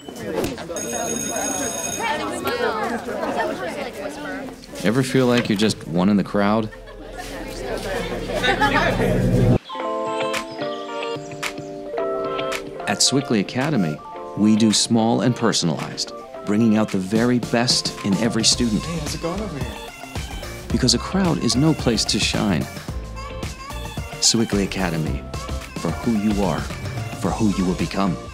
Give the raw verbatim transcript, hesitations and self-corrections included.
Ever feel like you're just one in the crowd? At Swickley Academy, we do small and personalized, bringing out the very best in every student. Hey, how's it going over here? Because a crowd is no place to shine. Swickley Academy, for who you are, for who you will become.